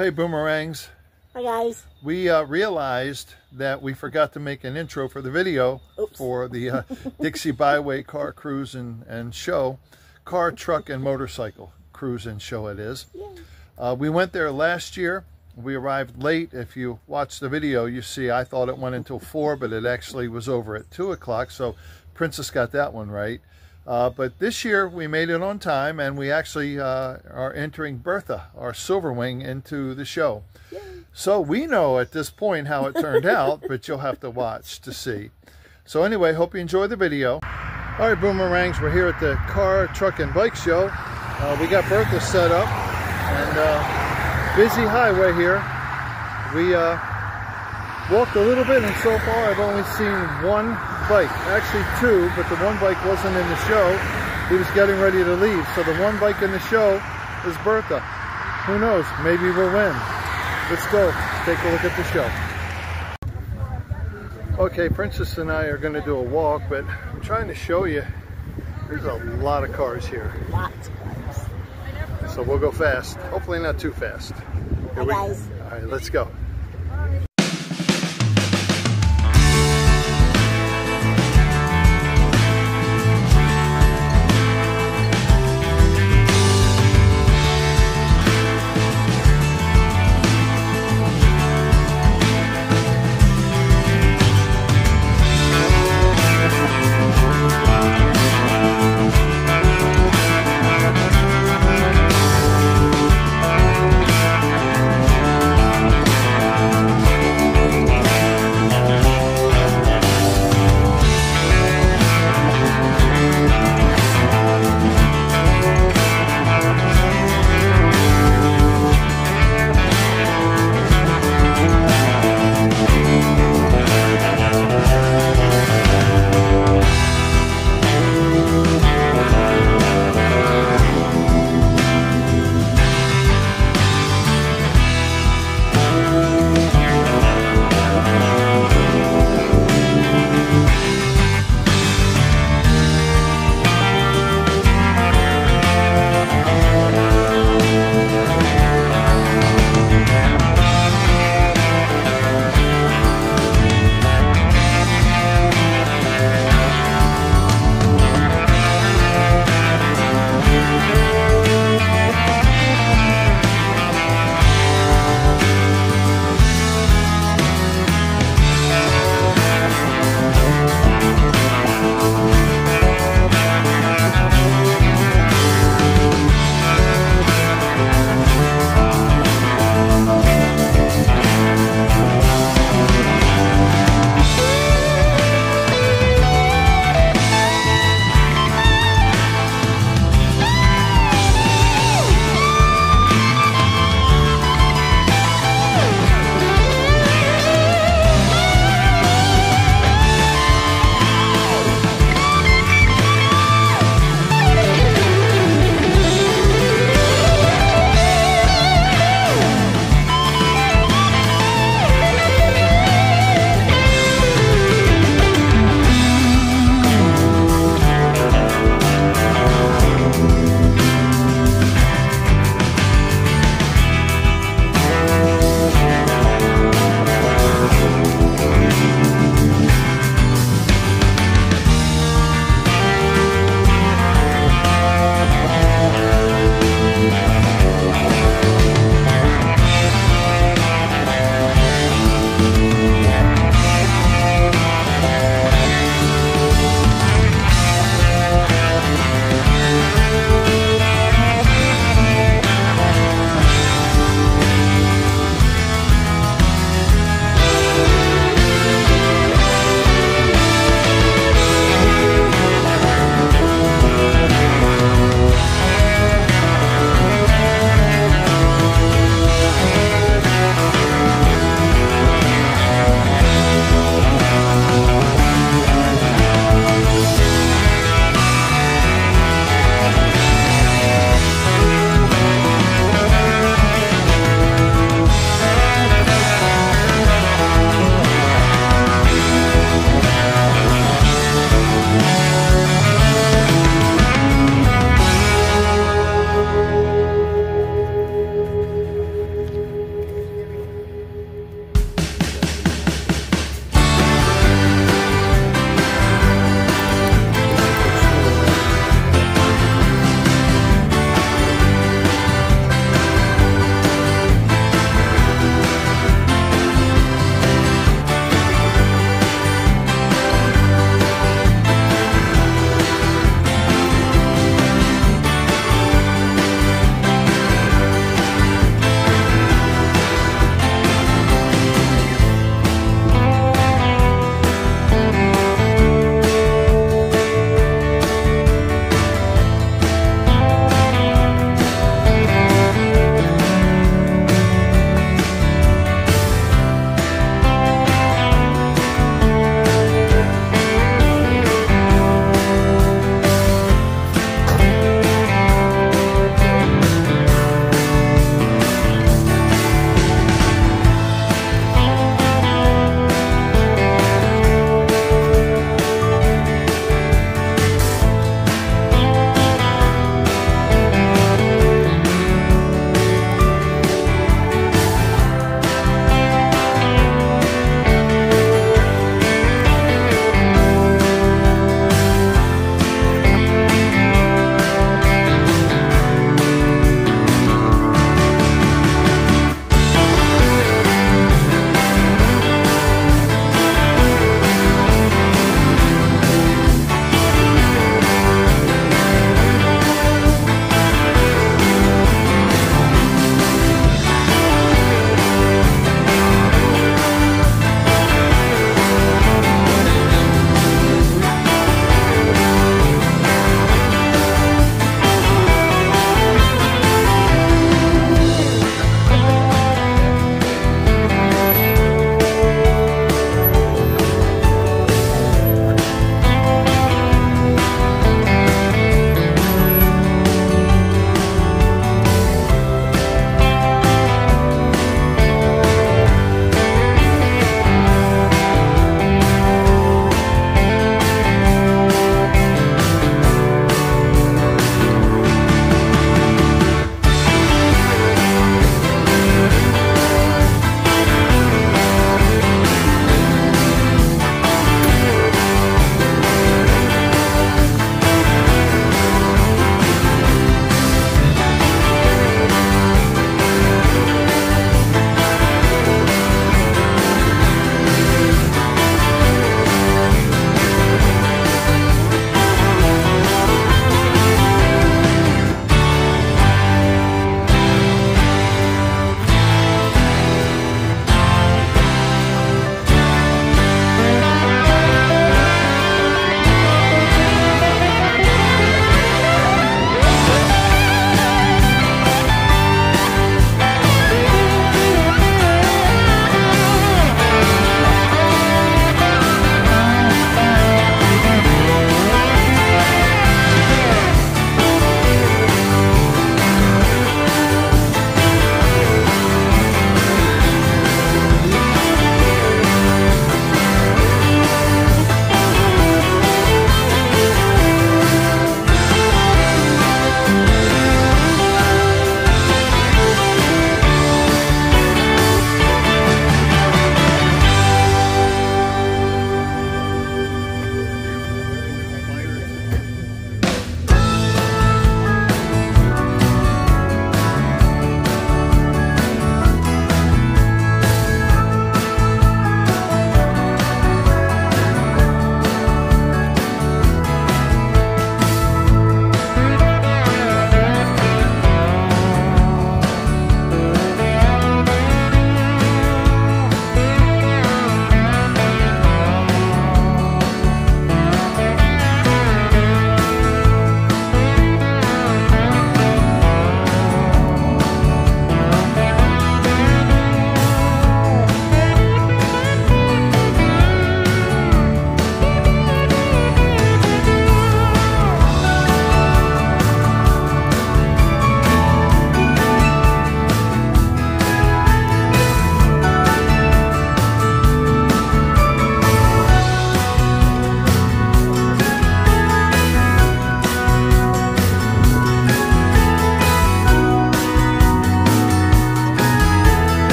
Hey Boomerangs. Hi guys. We realized that we forgot to make an intro for the video. Oops. For the Dixie Byway Car Cruise and Show. Car, Truck, and Motorcycle Cruise and Show it is. We went there last year. We arrived late. If you watch the video, you see I thought it went until 4, but it actually was over at 2 o'clock. So Princess got that one right. But this year we made it on time, and we actually are entering Bertha, our Silver Wing, into the show. Yay. So we know at this point how it turned out, but you'll have to watch to see. So anyway, hope you enjoy the video. All right, Boomerangs, we're here at the Car, Truck, and Bike Show. We got Bertha set up, and busy highway here. We walked a little bit, and so far I've only seen one bike, actually 2, but the one bike wasn't in the show. He was getting ready to leave, so the one bike in the show is Bertha. Who knows, maybe we'll win. Let's go take a look at the show. Okay, Princess and I are going to do a walk, but I'm trying to show you there's a lot of cars here. Lots of cars. So we'll go fast, hopefully not too fast. Hi guys. All right, let's go.